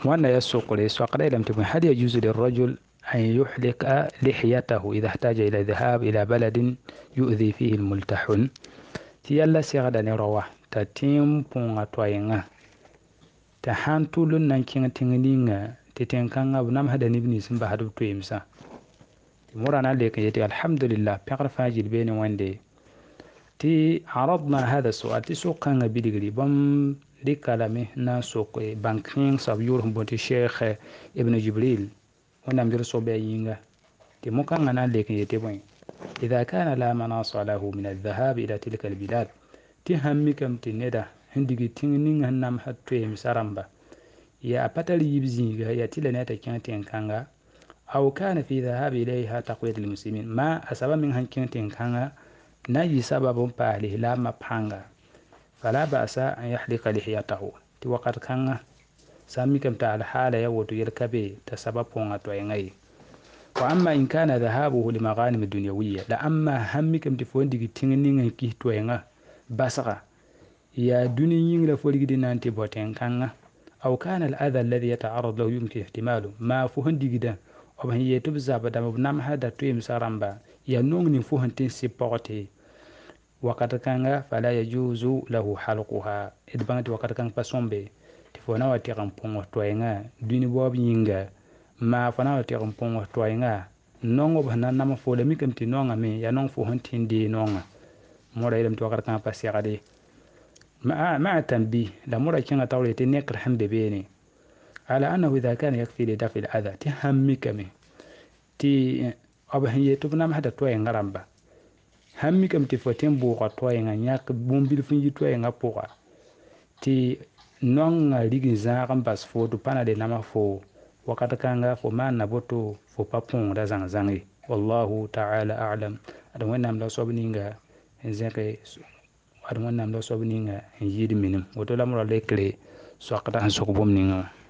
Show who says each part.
Speaker 1: وانا يسوق لي سوق لم تكن هل يجوز للرجل أن يحلق لحيته إذا احتاج إلى الذهاب إلى بلد يؤذي فيه الملتحون تيالا سيغدا نروى تتيم بونغ توينغ تحان تولن نانكينغ تنغنينغ تتنكاڭ بنام هذا نبني سنبه هذا تويمسا مورانا لك يتي الحمد لله بيقر فاجل بين وندي تي عرضنا هذا السؤال تي سوقنا بيدغري بام دي كلامه ناسوق بانكين سابيورهم بنت الشيخ ابن جبريل ونام درسو بيينغا تي موكانا لك يتي بوين إذا كان لا مناص له من الذهاب إلى تلك البلاد تي همي كم تندا هندي تنين هنام حتى مسارمبا يا أبتل يبزيغا يا تلنا تكين كانغا أو كان في ذهاب إليها تقوية المسلمين ما أسبب من هنكين كانغا نجي سبب باله لا مبحانغا فلا بأس أن يحلق لحيته تي وقت كانغا سامي كم تعالى حالة يوتو يركبي تسبب وينغي وأما إن كان ذهابه لمغانم الدنيوية لأما همي كم تفون دي تنين كي توينغا بسغا يا دنيين لفولي دي نانتي بوتين كانغا أو كان الأذى الذي يتعرض له يمكن احتماله ما فهن دي جدا وبهن يتبزا بدام بنام هذا تويم سارامبا ينونغ فهن تنسي بوتي وقد كان فلا يجوز له حلقها إدبانت وقد كان فسومبي تفونا واتيغن بونغ توينغا دوني بوب ينغا ما فنا واتيغن بونغ توينغا نونغ بهنا نام فولا ميكم تي نونغا مي يا نونغ فهن تندي نونغا مورا يلم توقد كان فاسيغدي مع التنبيه لمورا كان تولي تنكر هم ببيني على أنه إذا كان يكفي لدفع الأذى تهمي كمي تي أبهن يتبنا مهدا توين غرامبا همي كم تفتين بوغا توين نياك بومبيل فنجي توين غبوغا تي نون لغن زاغم بس فو دبانا دي نما فو وقد كان فو ما نبوتو فو بابون دا زان زانغي والله تعالى أعلم أدوين نام لا صوبنينغا نزاكي أدوين نام لا صوبنينغا نجيد منم وطولا مرا لكلي سوقتا سوق بومنينغا